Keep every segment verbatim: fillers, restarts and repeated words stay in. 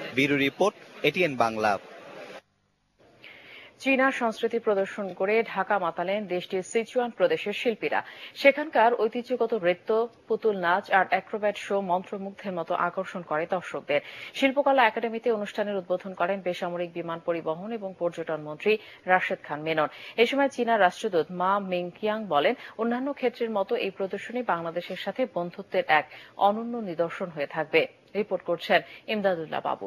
Bureau report, ATN Bangla. চীনা সংস্কৃতি প্রদর্শন করে ঢাকা মাতালেন দেশটির সিচুয়ান প্রদেশের শিল্পীরা। সেখানকার ঐতিহ্যগত নৃত্য, পুতুল নাচ আর অ্যাক্রোব্যাট শো মন্ত্রমুগ্ধের মতো আকর্ষণ করে দর্শকদের। শিল্পকলা একাডেমিতে অনুষ্ঠানের উদ্বোধন করেন বেসামরিক বিমান পরিবহন এবং পর্যটন মন্ত্রী রাশেদ খান মেনন। এ সময় চীনা রাষ্ট্রদূত মা মিংকিয়াং বলেন, অন্যান্য ক্ষেত্রের মতো এই প্রদর্শনী বাংলাদেশের সাথে বন্ধুত্বের এক অনন্য নিদর্শন হয়ে থাকবে। রিপোর্ট করছেন ইমদাদুল্লাহ বাবু।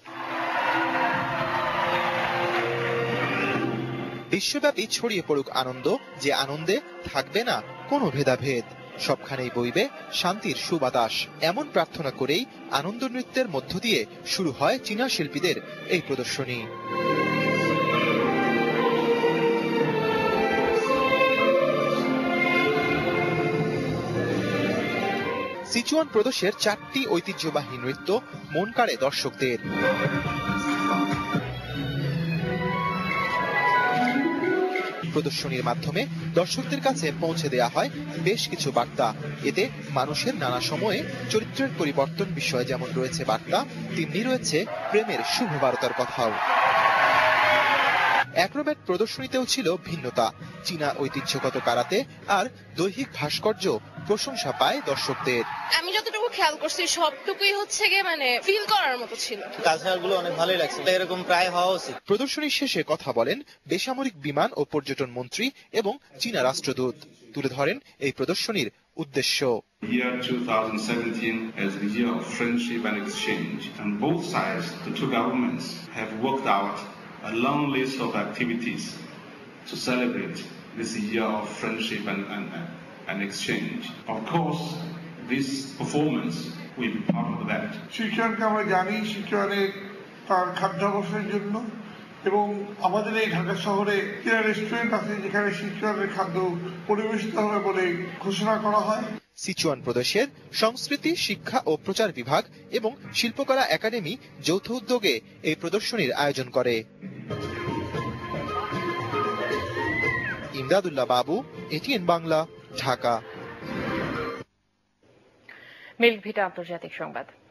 বিশ্বব্যাপী ছড়িয়ে পড়ুক আনন্দ, যে আনন্দে থাকবে না কোনো ভেদাভেদ, সবখানেই বইবে শান্তির সুবাতাস। এমন প্রার্থনা করেই আনন্দ নৃত্যের মধ্য দিয়ে শুরু হয় চীনা শিল্পীদের এই প্রদর্শনী। সিচুয়ান প্রদেশের চারটি ঐতিহ্যবাহী নৃত্য মন কাড়ে দর্শকদের। প্রদর্শনীর মাধ্যমে দর্শকদের কাছে পৌঁছে দেয়া হয় বেশ কিছু বার্তা। এতে মানুষের নানা সময়ে চরিত্রের পরিবর্তন বিষয়ে যেমন রয়েছে বার্তা, তেমনি রয়েছে প্রেমের শুভ বার্তার কথাও। অ্যাক্রোব্যাট প্রদর্শনীতেও ছিল ভিন্নতা। চীনা ঐতিহ্যগত কারাতে আর দৈহিক ভাস্কর্য প্রশংসা পায় দর্শকদের। আমি যতটুকু খেয়াল করছি সবটুকুই হচ্ছে গিয়ে মানে ফিল করার মতো ছিল। কালচারগুলো অনেক ভালোই লাগছে, এরকম প্রায় হওয়া উচিত। প্রদর্শনীর শেষে কথা বলেন বেসামরিক বিমান ও পর্যটন মন্ত্রী এবং চীনা রাষ্ট্রদূত। তুলে ধরেন এই প্রদর্শনীর উদ্দেশ্য। Year twenty seventeen as the year of friendship and exchange, and both sides, the two governments, have worked out a long list of activities to celebrate this year of friendship and, and, and exchange. Of course, this performance will be part of that. শিক্ষাকে আমরা জানি, শিক্ষানের তার খাদ্যাভ্যাসের জন্য, এবং আমাদের এই ঢাকা শহরে চীনা রেস্টুরেন্ট আছে যেখানে শিক্ষানের খাদ্য পরিবেশিত হবে বলে ঘোষণা করা হয়। সিচুয়ান প্রদেশের সংস্কৃতি, শিক্ষা ও প্রচার বিভাগ এবং শিল্পকলা একাডেমি যৌথ উদ্যোগে এই প্রদর্শনীর আয়োজন করে। Imdadullah Babu, ATN Bangla, Dhaka. Milk Vita আন্তর্জাতিক সংবাদ।